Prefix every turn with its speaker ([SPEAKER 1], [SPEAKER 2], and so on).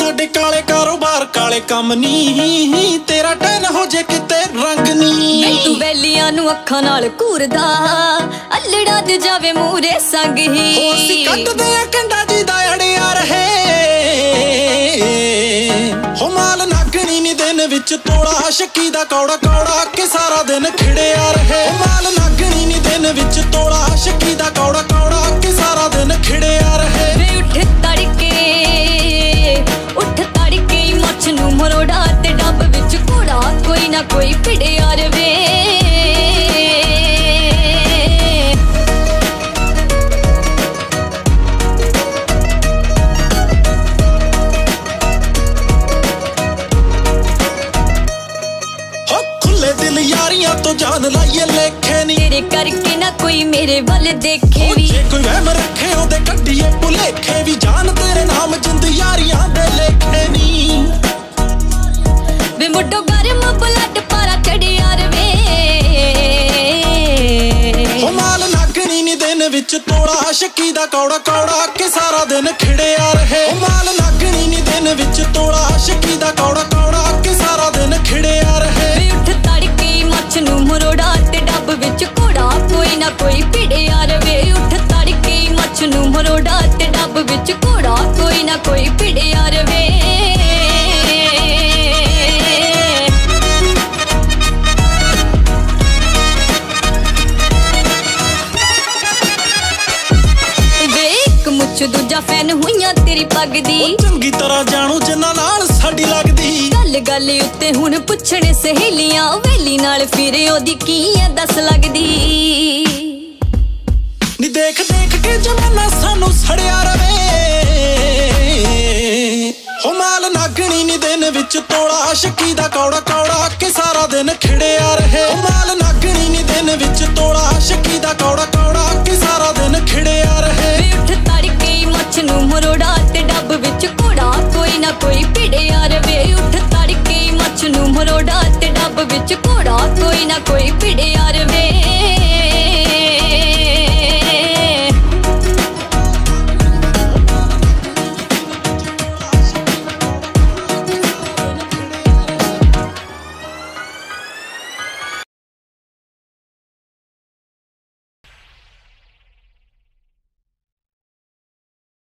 [SPEAKER 1] ਸਾਡੇ ਕਾਲੇ ਕਾਰੋਬਾਰ ਕਾਲੇ ਕੰਮ ਨੀ, ਤੇਰਾ ਟੈਨ ਹੋ ਜੇ ਕਿਤੇ ਰੰਗ ਨੀ।
[SPEAKER 2] ਤੂੰ ਵੈਲੀਆਂ ਨੂੰ ਅੱਖਾਂ ਨਾਲ ਘੂਰਦਾ, ਅਲੜਾ ਤੇ ਜਾਵੇ ਮੂਰੇ ਸੰਗ ਹੀ।
[SPEAKER 1] ਹੋਸੀ ਕੱਟਦੇ ਆ ਕੰਡਾ ਜੀ ਦਾ ਅੜਿਆ ਰਹੇ, ਹੋ ਮਾਲ ਨਾਗਣੀ ਨੀ ਦਿਨ ਵਿੱਚ ਤੋੜਾ, ਸ਼ੱਕੀ ਦਾ ਕੌੜਾ ਕੌੜਾ ਕੇ ਸਾਰਾ ਦਿਨ ਖਿੜਿਆ ਰਹੇ। ਮਾਲ ਨਾਗਣੀ ਨੀ ਦਿਨ ਵਿੱਚ ਤੋੜਾ, ਸ਼ੱਕੀ ਦਾ ਕੌੜਾ ਕੌੜਾ ਕੇ ਸਾਰਾ ਦਿਨ ਖਿੜਿਆ ਰਹੇ।
[SPEAKER 2] ਵੇ ਉੱਠ ਤੜਕੇ ਮੁੱਛ ਨੂੰ ਮਰੋੜਾ ਤੇ ਡੱਬ ਵਿੱਚ ਘੋੜਾ, ਕੋਈ ਨਾ ਕੋਈ ਭਿੜਿਆ ਰਵੇ।
[SPEAKER 1] ਹੋ ਖੁੱਲੇ ਦਿਲ ਯਾਰੀਆਂ ਤੋਂ ਜਾਨ ਲਾਈਏ ਲੇਖੇ ਨੀ,
[SPEAKER 2] ਤੇਰੇ ਕਰਕੇ ਨਾ ਕੋਈ ਮੇਰੇ ਵੱਲ ਦੇਖੇ ਵੀ।
[SPEAKER 1] ਜੇ ਕੋਈ ਵਹਿਮ ਰੱਖੇ ਉਹਦੇ ਕੱਢੀਏ ਭੁਲੇਖੇ ਵੀ, ਜਾਨ ਤੇਰੇ ਨਾਮ ਜਿੰਦ ਯਾਰੀਆਂ ਦੇ ਲੇਖੇ ਨੀ।
[SPEAKER 2] ਵੇ ਮੁੱਢੋਂ ਗਰਮ ਬਲੱਡ ਪਾਰਾ ਚੜਿਆ ਰਵੇ,
[SPEAKER 1] ਹੋ ਮਾਲ ਨਾਗਣੀ ਨੀ ਦਿਨ ਵਿੱਚ ਤੋੜਾ, ਸ਼ੱਕੀ ਦਾ ਕੌੜਾ ਕੌੜਾ ਕੇ ਸਾਰਾ ਦਿਨ ਖਿੜਿਆ ਰਹੇ। ਹੋ ਮਾਲ ਨਾਗਣੀ ਨੀ ਦਿਨ ਵਿੱਚ ਤੋੜਾ, ਸ਼ੱਕੀ ਦਾ ਕੌੜਾ ਕੌੜਾ ਕੇ ਸਾਰਾ ਦਿਨ ਖਿੜਿਆ ਰਹੇ।
[SPEAKER 2] ਵੇ ਉੱਠ ਤੜਕੇ ਮੁੱਛ ਨੂੰ ਮਰੋੜਾ ਤੇ ਡੱਬ ਵਿੱਚ ਘੋੜਾ, ਕੋਈ ਨਾ ਕੋਈ ਭਿੜਿਆ ਰਵੇ। ਉੱਠ ਤੜਕੇ ਮੁੱਛ ਨੂੰ ਮਰੋੜਾ ਤੇ ਡੱਬ ਵਿੱਚ ਘੋੜਾ, ਕੋਈ ਨਾ ਕੋਈ ਭਿੜਿਆ ਰਵੇ। ਦੂਜਾ ਫੈਨ ਹੋਈਆਂ ਤੇਰੀ ਪੱਗ ਦੀ,
[SPEAKER 1] ਚੰਗੀ ਤਰ੍ਹਾਂ ਜਾਣੂ ਜਿੰਨਾਂ ਨਾਲ ਸਾਡੀ ਲੱਗਦੀ।
[SPEAKER 2] ਗੱਲ ਗੱਲ ਉੱਤੇ ਹੁਣ ਪੁੱਛਣੇ ਸਹੇਲੀਆਂ, ਵੇਲੀ ਨਾਲ ਫਿਰੇ ਉਹਦੀ ਕੀ ਐ ਦੱਸ ਲੱਗਦੀ।
[SPEAKER 1] ਨੀ ਦੇਖ ਦੇਖ ਕੇ ਜਮਾਨਾ ਸਾਨੂੰ ਸੜਿਆ ਰਵੇ, ਹੋ ਮਾਲ ਨਾਗਣੀ ਨੀ ਦਿਨ ਵਿੱਚ ਤੋੜਾ, ਸ਼ੱਕੀ ਦਾ ਕੌੜਾ ਕੌੜਾ ਕੇ ਸਾਰਾ ਦਿਨ ਖਿੜਿਆ ਰਹੇ। ਹੋ ਮਾਲ ਨਾਗਣੀ ਨੀ ਦਿਨ ਵਿੱਚ ਤੋੜਾ, ਸ਼ੱਕੀ ਦਾ ਕੌੜਾ ਕੌੜਾ ਕੇ ਸਾਰਾ ਦਿਨ ਖਿੜਿਆ ਰਹੇ।
[SPEAKER 2] ਮੁੱਛ ਨੂੰ ਮਰੋੜਾ ਤੇ ਡੱਬ ਵਿੱਚ ਘੋੜਾ, ਕੋਈ ਨਾ ਕੋਈ ਭਿੜਿਆ ਰਵੇ। ਉੱਠ ਤੜਕੇ ਮੁੱਛ ਨੂੰ ਮਰੋੜਾ ਤੇ ਡੱਬ ਵਿੱਚ ਘੋੜਾ, ਕੋਈ ਨਾ ਕੋਈ